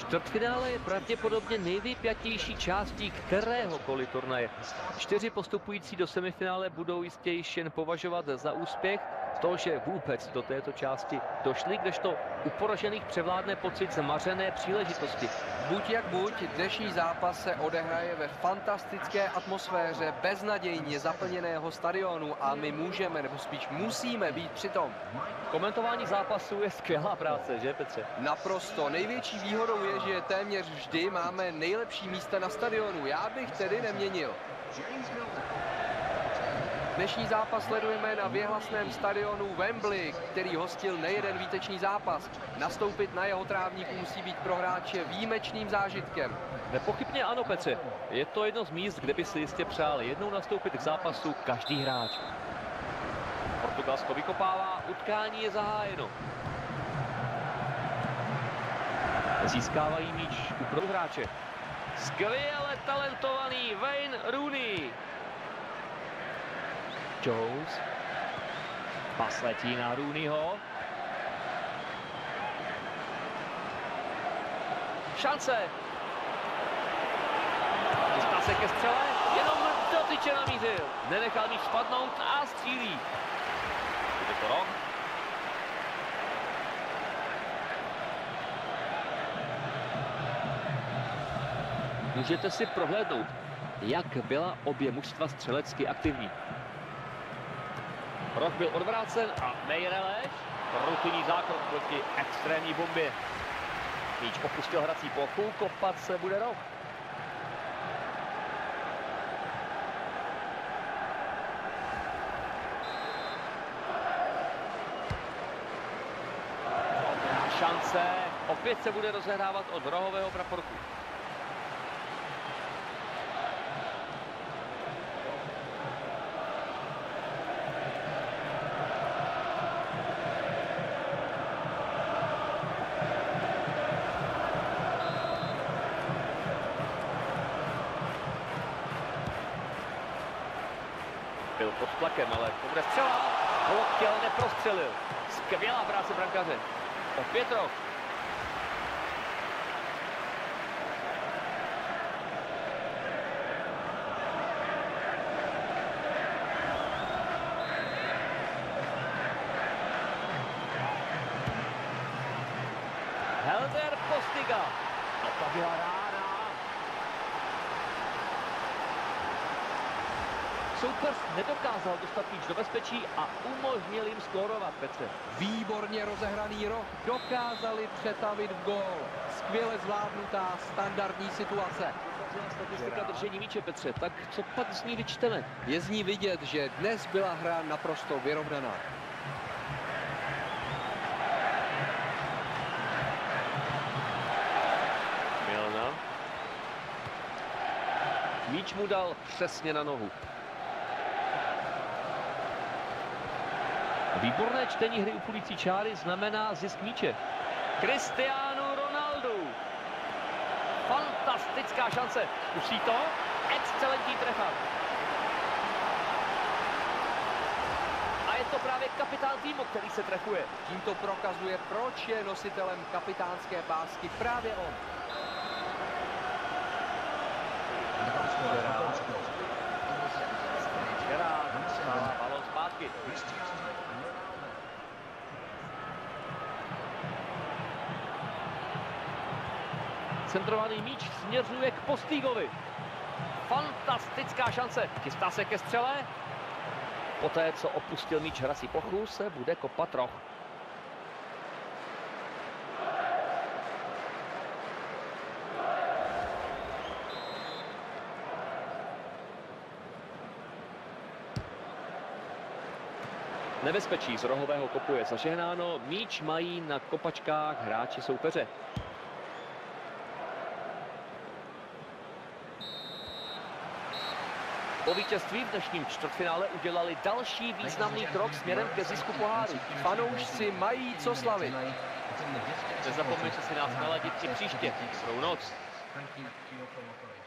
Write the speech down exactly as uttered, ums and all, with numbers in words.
Čtvrtfinále je pravděpodobně nejvypjatější částí kteréhokoliv turnaje. Čtyři postupující do semifinále budou jistě již jen považovat za úspěch to, že vůbec do této části došli, kdežto u poražených převládne pocit zmařené příležitosti. Buď jak buď, dnešní zápas se odehraje ve fantastické atmosféře beznadějně zaplněného stadionu a my můžeme, nebo spíš musíme být přitom. Komentování zápasu je skvělá práce, že Petře? Naprosto. Největší výhodou je, že téměř vždy máme nejlepší místa na stadionu. Já bych tedy neměnil. Dnešní zápas sledujeme na věhlasném stadionu Wembley, který hostil nejeden výtečný zápas. Nastoupit na jeho trávníku musí být pro hráče výjimečným zážitkem. Nepochybně ano, Petře. Je to jedno z míst, kde by si jistě přál jednou nastoupit k zápasu každý hráč. Portugalsko vykopává, utkání je zahájeno. Získávají míč u prohráče. Skvěle talentovaný Wayne Rooney. Jones. Pas letí na Rooneyho. Šance. Chystá se ke střele, jenom do tyče namířil. Nenechal míč spadnout a střílí. Bude to rok. Můžete si prohlédnout, jak byla obě mužstva střelecky aktivní. Roh byl odvrácen a Meireles. Rutinní zákrok proti extrémní bombě. Míč opustil hrací plochu, kopat se bude Roh. Dobrá šance. Opět se bude rozehrávat od rohového praporku. Byl pod tlakem, ale to bude střela. Lokel neprostřelil. Skvělá práce brankaře. Opět Roh. Helder Postiga. A to byla rána. Soupeř nedokázal dostat míč do bezpečí a umožnil jim skórovat, Petře. Výborně rozehraný Roh. Dokázali přetavit v gól. Skvěle zvládnutá standardní situace. Statistika držení míče, Petře, tak co pak z ní vyčteme? Je z ní vidět, že dnes byla hra naprosto vyrovnaná. Milna. Míč mu dal přesně na nohu. Výborné čtení hry u půlící čáry znamená zisk míče. Cristiano Ronaldo. Fantastická šance. Zkusí to? Excelentní trefa. A je to právě kapitán týmu, který se trefuje. Tímto prokazuje, proč je nositelem kapitánské pásky právě on. Gerard dostává balón zpátky. Centrovaný míč směřuje k Postigovi. Fantastická šance. Chystá se ke střele. Poté, co opustil míč hrací plochu, se bude kopat Roh. Nebezpečí z rohového kopu je zažehnáno. Míč mají na kopačkách hráči soupeře. Po vítězství v dnešním čtvrtfinále udělali další významný krok směrem ke zisku poháru. Fanoušci mají co slavit. Nezapomeňte si nás naladit i příště. Dobrou noc. Thank you for your cooperation.